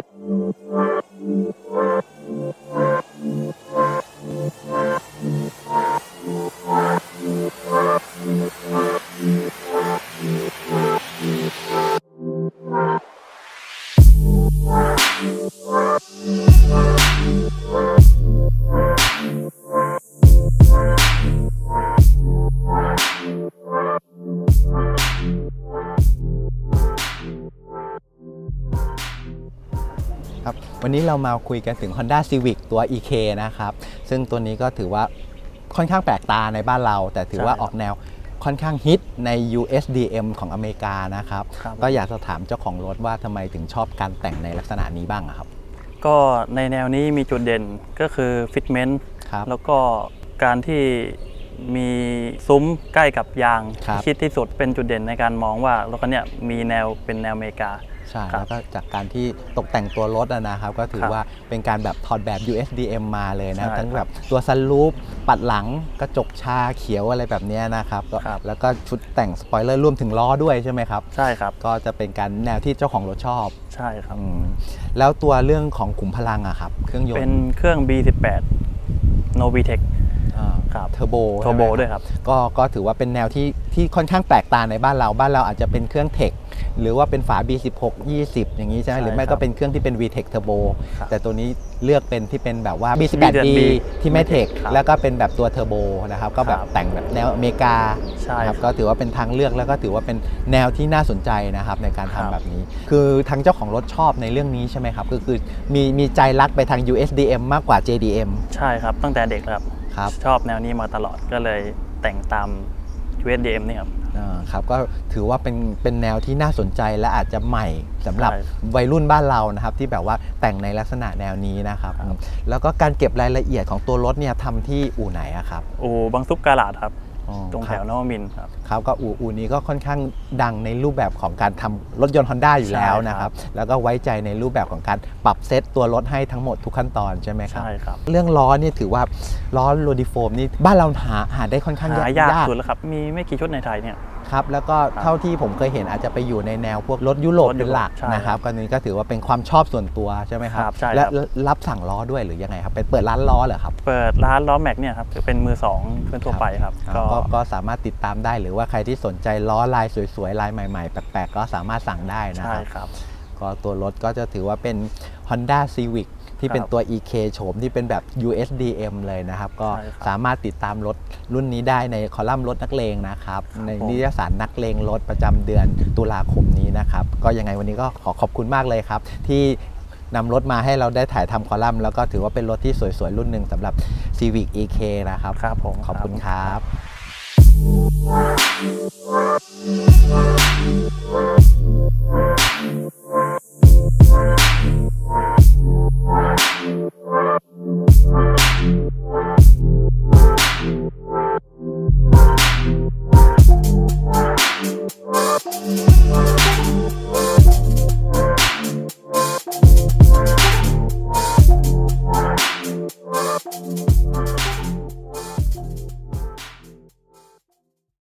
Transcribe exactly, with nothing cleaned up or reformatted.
ครับวันนี้เรามาคุยกันถึง Honda Civic ตัว อี เค นะครับซึ่งตัวนี้ก็ถือว่าค่อนข้างแปลกตาในบ้านเราแต่ถือว่าออกแนวค่อนข้างฮิตใน ยู เอส ดี เอ็ม ของอเมริกานะครับก็อยากจะถามเจ้าของรถว่าทำไมถึงชอบการแต่งในลักษณะนี้บ้างครับก็ในแนวนี้มีจุดเด่นก็คือฟิตเมนต์แล้วก็การที่มีซุ้มใกล้กับยางชิดที่สุดเป็นจุดเด่นในการมองว่ารถคันนี้มีแนวเป็นแนวอเมริกาใช่แล้วก็จากการที่ตกแต่งตัวรถนะครับก็ถือว่าเป็นการแบบถอดแบบ ยู เอส ดี เอ็ม มาเลยนะทั้งแบบตัวซันรูฟปัดหลังกระจกชาเขียวอะไรแบบนี้นะครับแล้วก็ชุดแต่งสปอยเลอร์รวมถึงล้อด้วยใช่ไหมครับใช่ครับก็จะเป็นการแนวที่เจ้าของรถชอบใช่ครับแล้วตัวเรื่องของขุมพลังอะครับเครื่องยนต์เป็นเครื่อง บี สิบแปด Novitec เทอร์โบเทอร์โบด้วยครับก็ก็ถือว่าเป็นแนวที่ที่ค่อนข้างแปลกตาในบ้านเราบ้านเราอาจจะเป็นเครื่องเทคหรือว่าเป็นฝา บี สิบหก ยี่สิบ อย่างนี้ใช่ไหมหรือไม่ก็เป็นเครื่องที่เป็น วี เทค Turbo แต่ตัวนี้เลือกเป็นที่เป็นแบบว่า บี สิบแปด ดี ที่ไม่เทคแล้วก็เป็นแบบตัวเทอร์โบนะครับก็แบบแต่งแบบแนวอเมริกาครับก็ถือว่าเป็นทางเลือกแล้วก็ถือว่าเป็นแนวที่น่าสนใจนะครับในการทำแบบนี้คือทางเจ้าของรถชอบในเรื่องนี้ใช่ไหมครับก็คือมีมีใจรักไปทาง ยู เอส ดี เอ็ม มากกว่า เจ ดี เอ็มใช่ครับตั้งแต่เด็กครับชอบแนวนี้มาตลอดก็เลยแต่งตาม ยู เอส ดี เอ็ม นี่ครับครับก็ถือว่าเป็นเป็นแนวที่น่าสนใจและอาจจะใหม่สำหรับวัยรุ่นบ้านเรานะครับที่แบบว่าแต่งในลักษณะแนวนี้นะครับแล้วก็การเก็บรายละเอียดของตัวรถเนี่ยทำที่อู่ไหนครับอู่บางซุปกาลาดครับตรงแถวนวมินทร์ครับครับก็อู่อู่นี้ก็ค่อนข้างดังในรูปแบบของการทำรถยนต์ Honda อยู่แล้วนะครับแล้วก็ไว้ใจในรูปแบบของการปรับเซตตัวรถให้ทั้งหมดทุกขั้นตอนใช่ไหมครับใช่ครับเรื่องล้อนี่ถือว่าล้อโรดิโฟมนี่บ้านเราหาหาได้ค่อนข้างยากยากสุดแล้วครับมีไม่กี่ชุดในไทยเนี่ยครับแล้วก็เท่าที่ผมเคยเห็นอาจจะไปอยู่ในแนวพวกรถยุโรปเป็นหลักนะครับก็นี้ก็ถือว่าเป็นความชอบส่วนตัวใช่ไหมครับและรับสั่งล้อด้วยหรือยังไงครับไปเปิดร้านล้อเหรอครับเปิดร้านล้อแม็กเนี่ยครับเป็นมือสองเพื่อนทั่วไปครับก็สามารถติดตามได้หรือว่าใครที่สนใจล้อลายสวยๆลายใหม่ๆแปลกๆก็สามารถสั่งได้นะครับก็ตัวรถก็จะถือว่าเป็น Honda Civic ที่เป็นตัว อี เค โฉมที่เป็นแบบ ยู เอส ดี เอ็ม เลยนะครับก็สามารถติดตามรถรุ่นนี้ได้ในคอลัมน์รถนักเลงนะครับในนิตยสารนักเลงรถประจำเดือนตุลาคมนี้นะครับก็ยังไงวันนี้ก็ขอขอบคุณมากเลยครับที่นำรถมาให้เราได้ถ่ายทำคอลัมน์แล้วก็ถือว่าเป็นรถที่สวยๆรุ่นหนึ่งสำหรับ Civic อี เค นะครับครับผมขอบคุณครับ